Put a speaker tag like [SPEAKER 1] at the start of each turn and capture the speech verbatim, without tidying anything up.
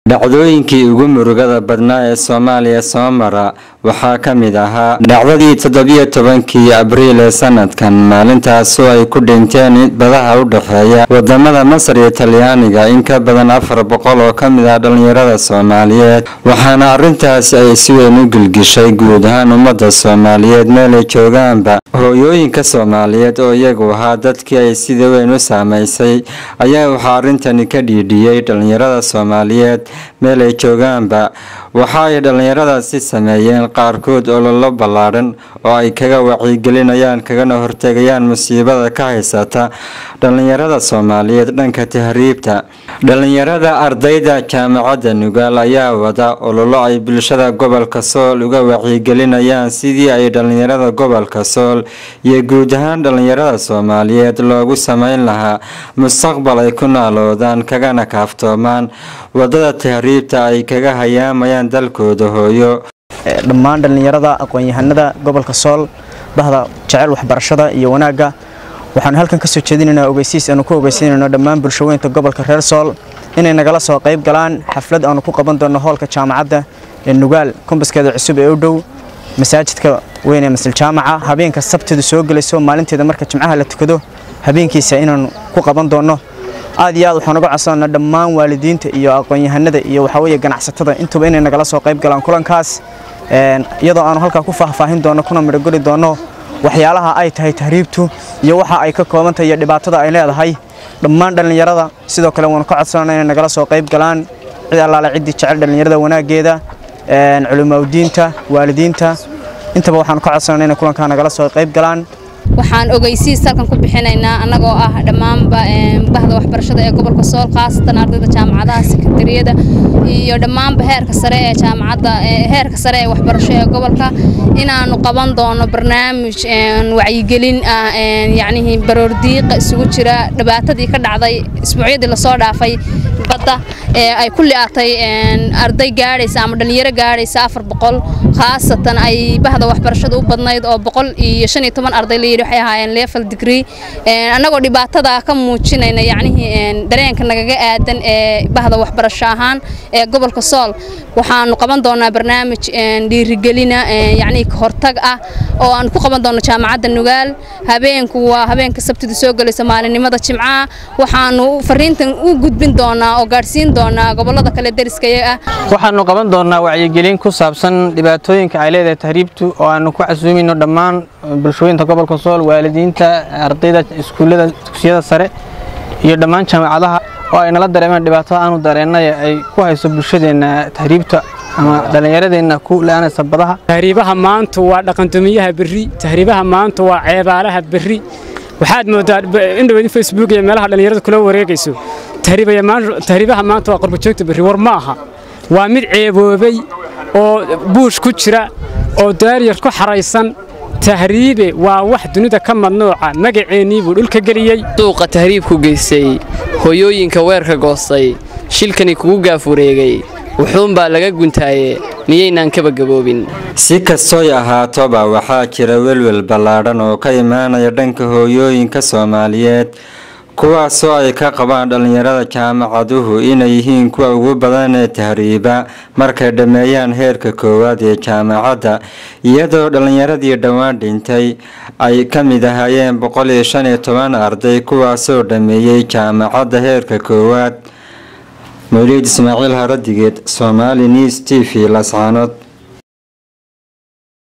[SPEAKER 1] dhacdooyinkii ugu murugada badnaa ee Soomaaliya soo mara waxaa ka mid ahaa dhacdadii toddoba iyo tobankii Abriil ee sanadkan maalintaas oo ay ku dhinteen badaha u dhaxeeya wadamada Masar iyo Talyaaniga in ka badan afar boqol oo ka mid ah dhalinyarada Soomaaliyeed waxaana arintaas ay si weyn u gilgishay guud ahaan ummadda Soomaaliyeed meel ay joogaanba hooyooyinka Soomaaliyeed oo iyagu ahaa dadkii ay sida weyn u saameysay ayaa waxa arintani ka dhiidhiyay dhalinyarada Soomaaliyeed meel ay joogaanba waxa ay dhalinyaradaasi sameeyeen qaarkood oo loo balaaran oo ay kaga wacyigelinayaan kagana hortagayaan musiibada ka haysata dhalinyarada Soomaaliyeed dhanka tahriibta dhalinyarada ardayda jaamacadda Nugaal ayaa wada ololo ay bulshada gobolka Sool uga wacyigelinayaan sidii ay dhalinyarada gobolka Sool iyo guud ahaan dhalinyarada Soomaaliyeed loogu sameyn lahaa mustaqbal ay ku noolaadaan kagana kaaftoomaan wadada tahriibta ay kaga hayaamayaan dalkooda hooyo
[SPEAKER 2] dhammaan dhalinyarada aqoon-yahanada gobolka Sool bahda jacayl waxbarashada iyo wanaaga waxaan halkan ka soo jeedinaynaa ogeysiis aan ku ogeysiinayno dhammaan bulshooyinka gobolka reer Sool inay nagala soo qayb galaan xaflad aan ku qaban doono hoolka jaamacadda ee Nugaal kumbaskeeda cusub ee u dhow masaajidka weyn ee Masjid Jaamaca habeenka Sabtida soo galayso maalinteeda marka Jimcaha la tukado habeenkiisa inaan ku qaban doono aad iyo aad waxaan uga codsanaa dhammaan waalidiinta iyo aqoon-yahanada iyo waxa weeye ganacsatada intuba inay nagala soo qayb galaan kulankaas een iyadoo aan halka ku faahfaahin doono kuna midagoli doono waxyaalaha ay tahay tahriibtu iyo waxa ay ka kooban tahay dhibaatada ay leedahay dhammaan dhalinyarada sidoo kale waan ka codsanaa inay nagala soo qayb galaan cid allaale cid jecel dhalinyarada wanaageeda een culimada waalidiinta intaba waxaan ka codsanaa inay kulanka nagala soo qayb galaan
[SPEAKER 3] waxaan ogeysiis halkan ku bixinaynaa anagoo ah dhammaan bahda waxbarashada ee gobolka Sool qaasatan ardayda jaamacadaha sekretariyada iyo dhammaan heerka sare ee jaamacadda heerka sare ee waxbarasho ee gobolka inaanu qaban doono barnaamij wacyigelin ah yaani baroordiiq isugu jira dhibaatadii ka dhacday isbuucyadii la soo dhaafay badda ee ay kulli aatay arday gaaraysa ama dhalinyaro gaaraysa afar boqol qaasatan ay bahda waxbarashada u badnayd oo boqol iyo shan iyo toban arday waxay ahaayeen level degree ee anagoo dhibaatada ka muujinayna yaani dareenka nagaga aadan ee bahda waxbarasho ahaan ee gobolka Sool waxaanu qaban doonaa barnaamij dhiirigelina yaani ka hortag ah oo aan ku qaban doono jaamacadda Nugaal habeenku waa habeenka Sabtida soo galaysa maalinimada Jimcaha waxaanu fariintan u gudbin doonaa oo gaarsiin doonaa gobolada kale dariska ah
[SPEAKER 4] waxaanu qaban doonaa wacyigelin ku saabsan dhibaatooyinka ay leedahay tahriibtu oo aanu ku casuumino dhammaan bulshooyinka gobolka Sool waalidiinta ardayda iskuulada dugsiyada sare iyo dhammaan jaamacadaha oo ay nala dareemaan dhibaatada aanu dareenay ay ku hayso bulshadeena tahriibta ama dhalinyaradeenna ku laanaysa badaha
[SPEAKER 5] tahriibaha maanta waa dhaqantumiyaha berri tahriibaha maanta waa ceebaalaha berri waxaad moodaa in dhawaan Facebook iyo meelaha dhalinyarada kula wareegayso tahriibaya maanta tahriibaha maanta waa qurbo joogta berri war ma aha waa mid ceeboobay oo buush ku jira oo daariyar ku xaraysan tahriibe waa wax dunida ka madnuuca magaceeni buu dhulka galiyay
[SPEAKER 6] suuqa tahriibku geysay hooyooyinka weerka goostay shilkani kugu gaafureegay wuxuun baa laga guntaaye miyaynaan kaba gaboobin
[SPEAKER 1] si kastoo ahaato ba waxaa jira welwel ballaaran oo ka imaanaya dhanka hooyooyinka Soomaaliyeed kuwaasoo ay ka qabaan dhalinyarada jaamacaduhu inay yihiin kuwa ugu badan ee tahriiba markay dhameeyaan heerka koowaad ee jaamacadda iyadoo dhalinyaradii dhawaan dhintay ay ka mid ahaayeen boqol iyo shan iyo toban arday kuwaasoo dhameeyay jaamacadda heerka koowaad Mawlid Ismaaciil Haradigeed Somali News T V Lascaanood.